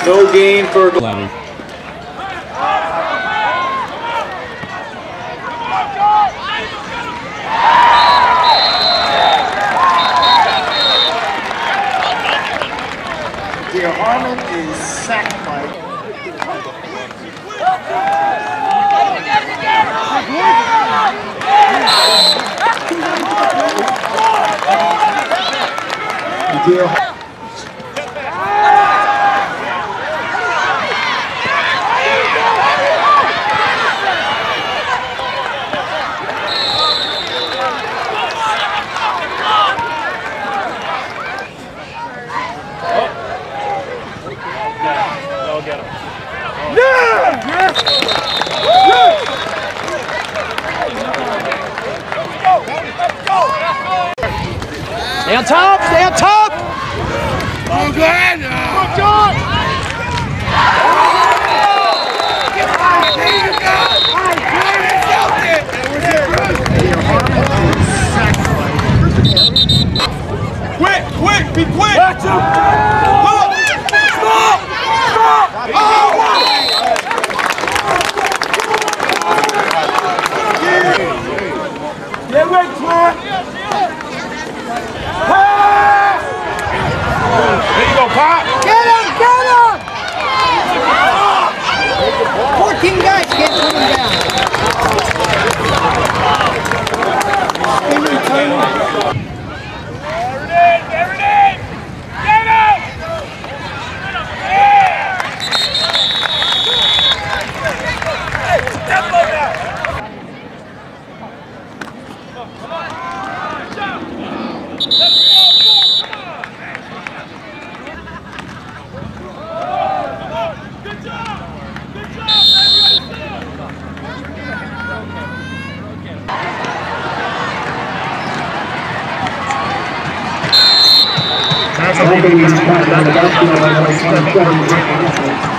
No gain for 11. Dear Harmon is sacked by Stay on top! Stay on top! Oh, good! Good job! Quick! Be quick! Watch out! Stop! Get away, Clark! There you go, Pop! Get him! Get him! 14 guys can't put him down. That's a whole baby's point on the basketball.